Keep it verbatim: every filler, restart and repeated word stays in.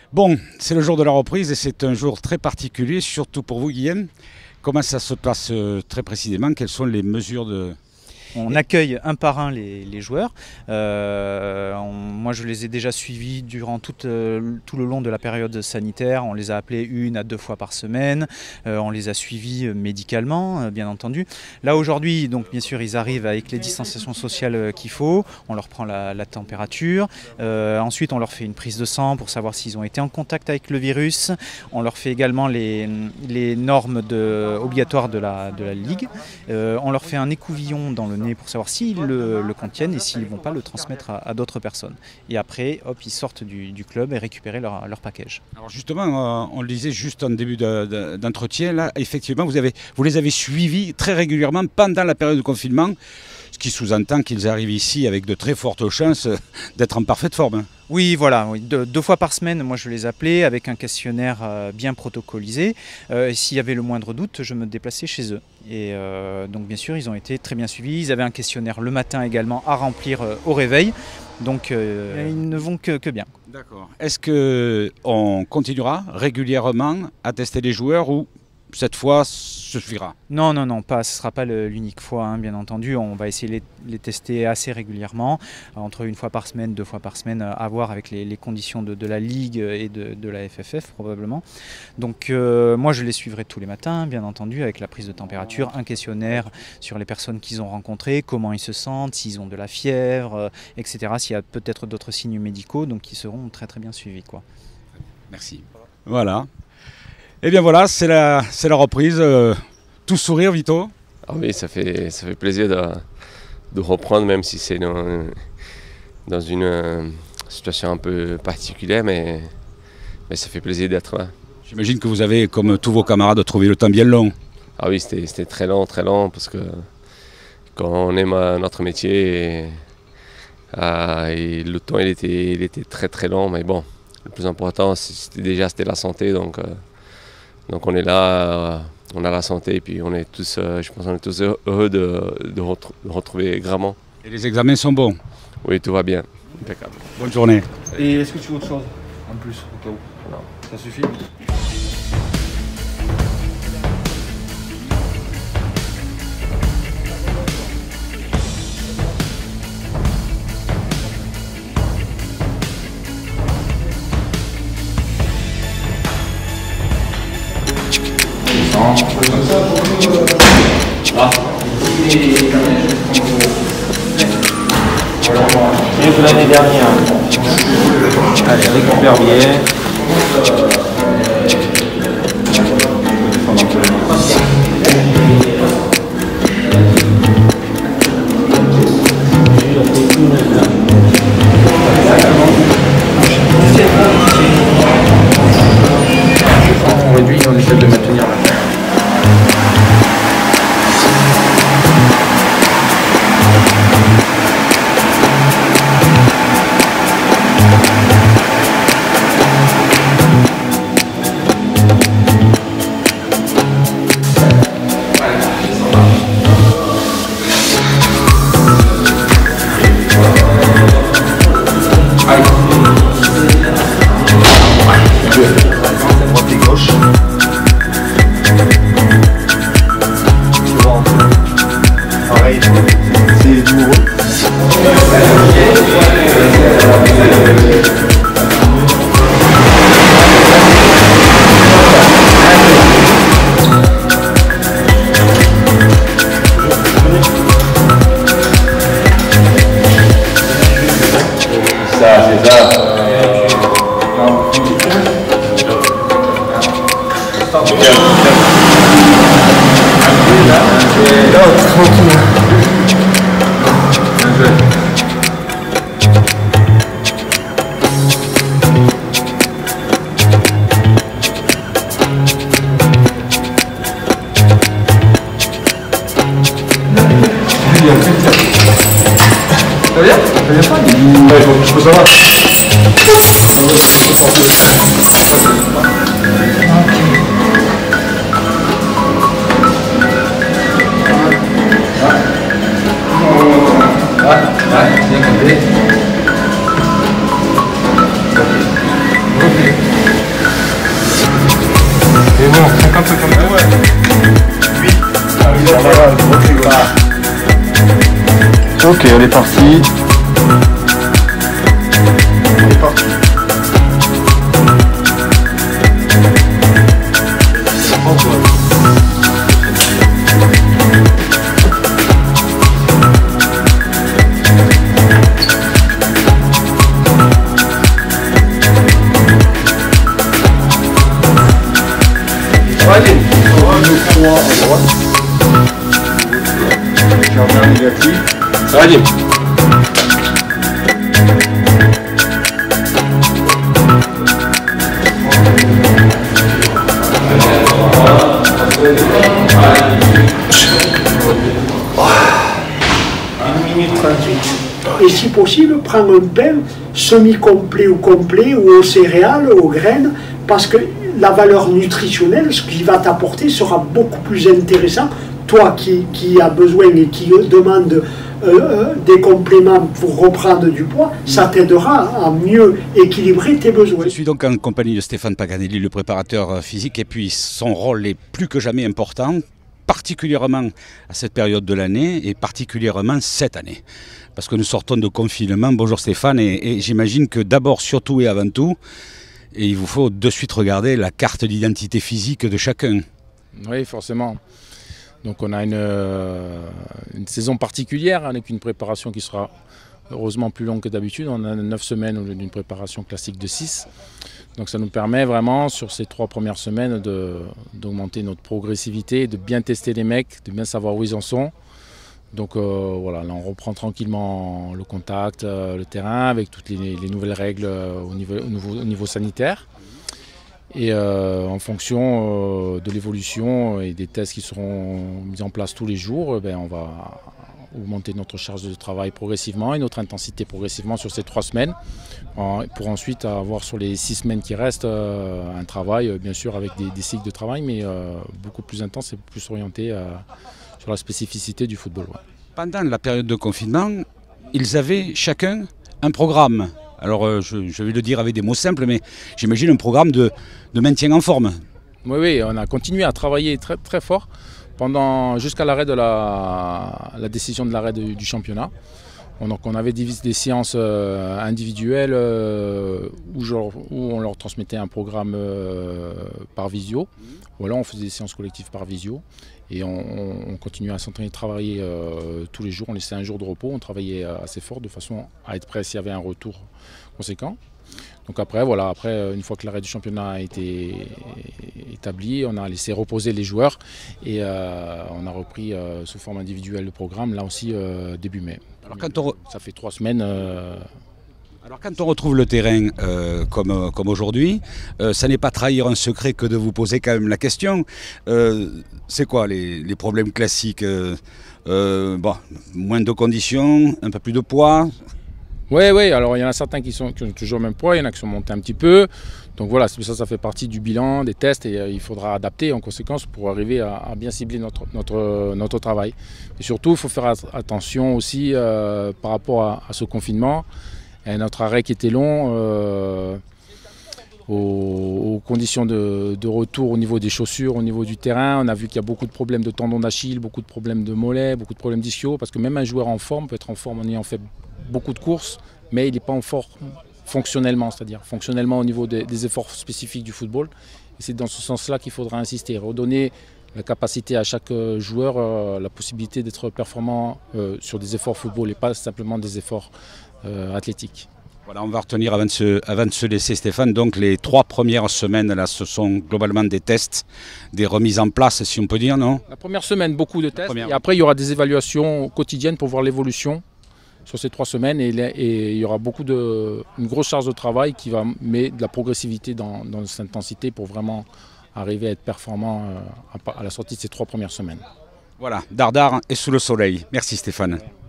Bon, c'est le jour de la reprise et c'est un jour très particulier, surtout pour vous, Guillaume. Comment ça se passe euh, très précisément? Quelles sont les mesures de... On accueille un par un les, les joueurs. Euh, on, moi, je les ai déjà suivis durant tout, euh, tout le long de la période sanitaire. On les a appelés une à deux fois par semaine. Euh, on les a suivis médicalement, euh, bien entendu. Là, aujourd'hui, donc bien sûr, ils arrivent avec les distanciations sociales qu'il faut. On leur prend la, la température. Euh, ensuite, on leur fait une prise de sang pour savoir s'ils ont été en contact avec le virus. On leur fait également les, les normes de, obligatoires de la, de la Ligue. Euh, on leur fait un écouvillon dans le nez pour savoir s'ils le, le contiennent et s'ils ne vont pas le transmettre à, à d'autres personnes. Et après, hop, ils sortent du, du club et récupèrent leur, leur package. Alors justement, on le disait juste en début d'entretien, là, effectivement, vous, avez, vous les avez suivis très régulièrement pendant la période de confinement, ce qui sous-entend qu'ils arrivent ici avec de très fortes chances d'être en parfaite forme. Oui, voilà, oui. Deux, deux fois par semaine, moi je les appelais avec un questionnaire euh, bien protocolisé. Euh, et s'il y avait le moindre doute, je me déplaçais chez eux. Et euh, donc bien sûr, ils ont été très bien suivis. Ils avaient un questionnaire le matin également à remplir euh, au réveil. Donc euh, ils ne vont que, que bien. D'accord. Est-ce qu'on continuera régulièrement à tester les joueurs ou cette fois suffira? Non, non, non, pas, ce ne sera pas l'unique fois, hein, bien entendu. On va essayer de les, les tester assez régulièrement, entre une fois par semaine, deux fois par semaine, à voir avec les, les conditions de, de la Ligue et de, de la F F F probablement. Donc euh, moi je les suivrai tous les matins, bien entendu, avec la prise de température, un questionnaire sur les personnes qu'ils ont rencontrées, comment ils se sentent, s'ils ont de la fièvre, euh, et cetera. S'il y a peut-être d'autres signes médicaux, donc ils seront très très bien suivis, quoi. Merci. Voilà. Et bien voilà, c'est la, c'est la reprise. Euh, tout sourire, Vito? Ah oui, ça fait, ça fait plaisir de, de reprendre, même si c'est dans, dans une euh, situation un peu particulière, mais, mais ça fait plaisir d'être là. J'imagine que vous avez, comme tous vos camarades, trouvé le temps bien long. Ah oui, c'était très long, très long, parce que quand on aime notre métier, et, ah, et le temps il était, il était très très long, mais bon, le plus important, c'était déjà c'était la santé, donc... Euh, Donc on est là, on a la santé et puis on est tous, euh, je pense qu'on est tous heureux de, de, retrou de retrouver Gramont. Et les examens sont bons? Oui, tout va bien. Impeccable. Bonne journée. Et est-ce que tu veux autre chose en plus au cas où? Non. Ça suffit? Ah. Mieux que l'année dernière. Allez, récupère bien. On réduit, on essaie de maintenir la fin. Ça va bien? Ça vient pas? Ouais, faut, je peux savoir. Ah, ouais, bien compté. Ok. Ok. Ok, on est parti. On est parti. Allez, on va le trois à droite. Jardin négatif. Ça va, Jim? une minute trente-huit. Et si possible, prendre un pain semi-complet ou complet, ou aux céréales, aux graines, parce que la valeur nutritionnelle, ce qui va t'apporter, sera beaucoup plus intéressant. Toi qui, qui as besoin et qui demande euh, euh, des compléments pour reprendre du poids, ça t'aidera à mieux équilibrer tes besoins. Je suis donc en compagnie de Stéphane Paganelli, le préparateur physique, et puis son rôle est plus que jamais important, particulièrement à cette période de l'année et particulièrement cette année. Parce que nous sortons de confinement. Bonjour Stéphane, et, et j'imagine que d'abord, surtout et avant tout, et il vous faut de suite regarder la carte d'identité physique de chacun. Oui, forcément. Donc on a une, euh, une saison particulière avec une préparation qui sera heureusement plus longue que d'habitude. On a neuf semaines au lieu d'une préparation classique de six. Donc ça nous permet vraiment sur ces trois premières semaines d'augmenter notre progressivité, de bien tester les mecs, de bien savoir où ils en sont. Donc euh, voilà, là on reprend tranquillement le contact, euh, le terrain avec toutes les, les nouvelles règles euh, au, niveau, au, niveau, au niveau sanitaire. Et euh, en fonction euh, de l'évolution et des tests qui seront mis en place tous les jours, eh bien, on va augmenter notre charge de travail progressivement et notre intensité progressivement sur ces trois semaines, pour ensuite avoir sur les six semaines qui restent euh, un travail, bien sûr avec des, des cycles de travail, mais euh, beaucoup plus intense et plus orienté euh, sur la spécificité du football. Ouais. Pendant la période de confinement, ils avaient chacun un programme. Alors euh, je, je vais le dire avec des mots simples, mais j'imagine un programme de, de maintien en forme. Oui, oui, on a continué à travailler très, très fort pendant jusqu'à l'arrêt de la, la décision de l'arrêt du championnat. On, donc on avait des, des séances euh, individuelles euh, où, genre, où on leur transmettait un programme euh, par visio, ou alors on faisait des séances collectives par visio. Et on, on continuait à s'entraîner, travailler euh, tous les jours, on laissait un jour de repos, on travaillait assez fort de façon à être prêt s'il y avait un retour conséquent. Donc après, voilà, après, une fois que l'arrêt du championnat a été établi, on a laissé reposer les joueurs et euh, on a repris euh, sous forme individuelle le programme, là aussi euh, début mai. Alors quand on... Ça fait trois semaines. Euh... Alors quand on retrouve le terrain euh, comme, comme aujourd'hui, euh, ça n'est pas trahir un secret que de vous poser quand même la question. Euh, c'est quoi les, les problèmes classiques euh, euh, bon, moins de conditions, un peu plus de poids? Oui, oui, alors il y en a certains qui, sont, qui ont toujours le même poids, il y en a qui sont montés un petit peu. Donc voilà, ça, ça fait partie du bilan, des tests, et euh, il faudra adapter en conséquence pour arriver à, à bien cibler notre, notre, notre travail. Et surtout, il faut faire attention aussi euh, par rapport à, à ce confinement. Et notre arrêt qui était long, euh, aux, aux conditions de, de retour au niveau des chaussures, au niveau du terrain. On a vu qu'il y a beaucoup de problèmes de tendons d'Achille, beaucoup de problèmes de mollets, beaucoup de problèmes d'ischio, parce que même un joueur en forme peut être en forme en ayant fait beaucoup de courses, mais il n'est pas en forme fonctionnellement, c'est-à-dire fonctionnellement au niveau des, des efforts spécifiques du football. Et c'est dans ce sens-là qu'il faudra insister, redonner la capacité à chaque joueur, euh, la possibilité d'être performant euh, sur des efforts football et pas simplement des efforts euh, athlétiques. Voilà, on va retenir avant de, se, avant de se laisser Stéphane, donc les trois premières semaines, là, ce sont globalement des tests, des remises en place, si on peut dire, non? La première semaine, beaucoup de tests, et après il y aura des évaluations quotidiennes pour voir l'évolution sur ces trois semaines, et, et il y aura beaucoup de, une grosse charge de travail qui va mettre de la progressivité dans, dans cette intensité pour vraiment arriver à être performant à, à la sortie de ces trois premières semaines. Voilà, dardard et sous le soleil. Merci Stéphane.